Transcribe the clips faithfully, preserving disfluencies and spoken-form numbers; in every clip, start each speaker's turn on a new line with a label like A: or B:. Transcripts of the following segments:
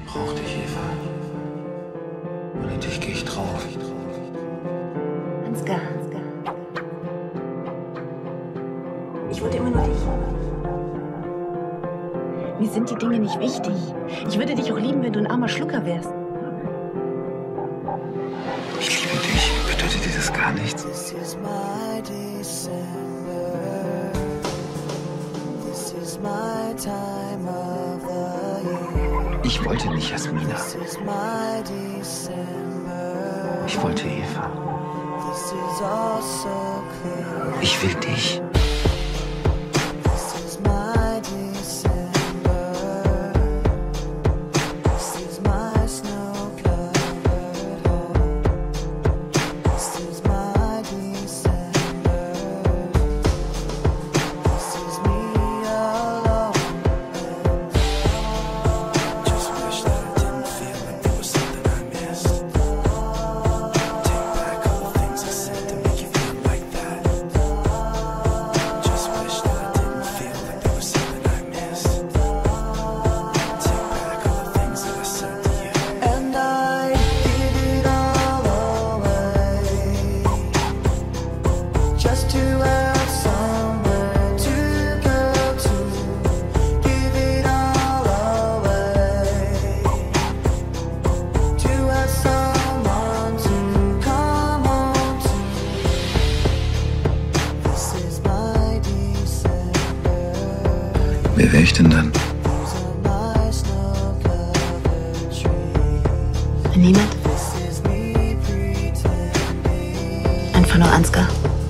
A: brauch dich, Eva. Ohne dich geh ich drauf.
B: Ansgar. Ich wollte immer nur dich. Mir sind die Dinge nicht wichtig. Ich würde dich auch lieben, wenn du ein armer Schlucker wärst.
A: Ich liebe dich. Bedeutet dir das gar nichts? Ich wollte nicht Jasmina. Ich wollte Eva. Ich will dich. Wer wäre ich denn dann?
B: Niemand. Einfach nur Ansgar.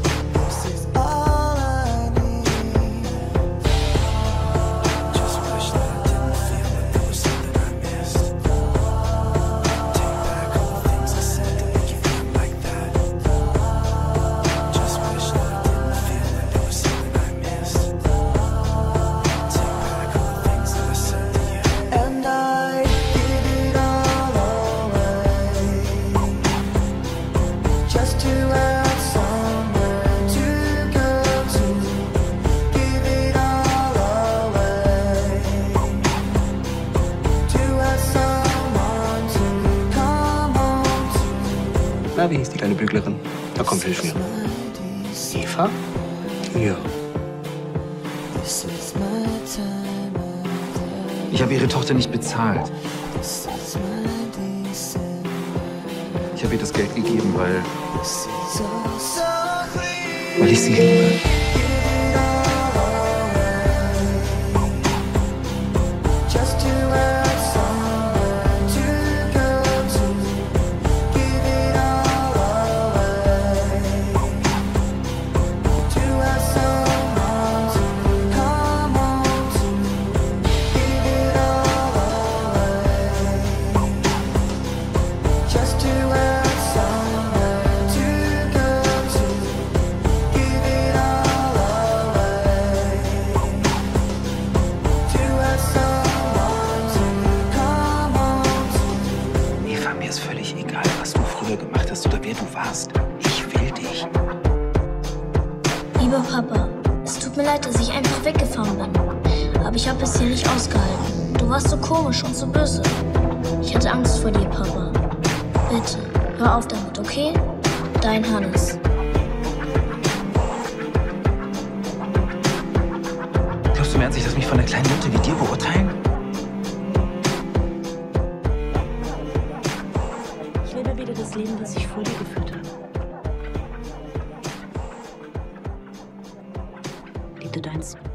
C: Na, wie hieß die kleine Büglerin? Na komm, hilf mir. Eva? Ja.
A: Ich habe ihre Tochter nicht bezahlt. Ich habe ihr das Geld gegeben, weil... weil ich sie liebe. Mir ist völlig egal, was du früher gemacht hast oder wer du warst. Ich will dich.
D: Lieber Papa, es tut mir leid, dass ich einfach weggefahren bin. Aber ich habe es hier nicht ausgehalten. Du warst so komisch und so böse. Ich hatte Angst vor dir, Papa. Bitte, hör auf damit, okay? Dein Hannes.
A: Glaubst du mir ernsthaft, dass mich von einer kleinen Nutte wie dir beurteilen?
B: Ich lebe wieder das Leben, das ich vor dir geführt habe. Liebe deins.